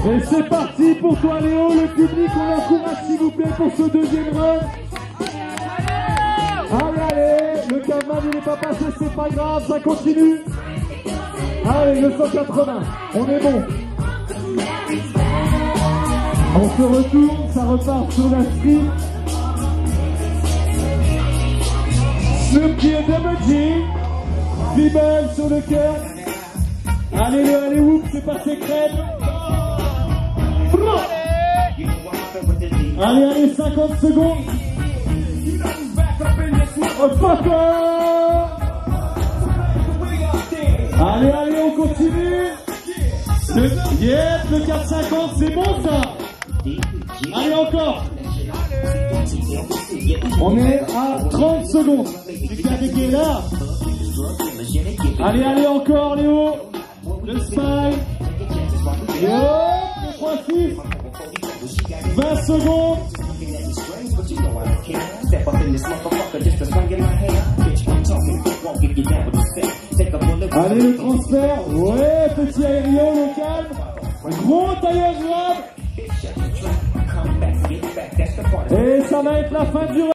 Et c'est parti pour toi Léo, le public, on l'encourage s'il vous plaît pour ce deuxième run. Allez, allez, le caveman il n'est pas passé, c'est pas grave, ça continue. Allez, le 180, on est bon. On se retourne, ça repart sur la street. Snoop qui est double G. Dribble sur le cœur. Allez, le allez whoop, c'est pas secret. Allez, allez, 50 secondes. Oh, fucker. Allez, allez, on continue. Le 4,50, c'est bon ça. Allez, encore. On est à 30 secondes. C'est est là. Allez, allez, encore, Léo. Le style. Et hop, le 3-6. 20 secondes. Allez, le transfert. Ouais, petit aérien, le calme. Gros tailleur grave. Et ça va être la fin du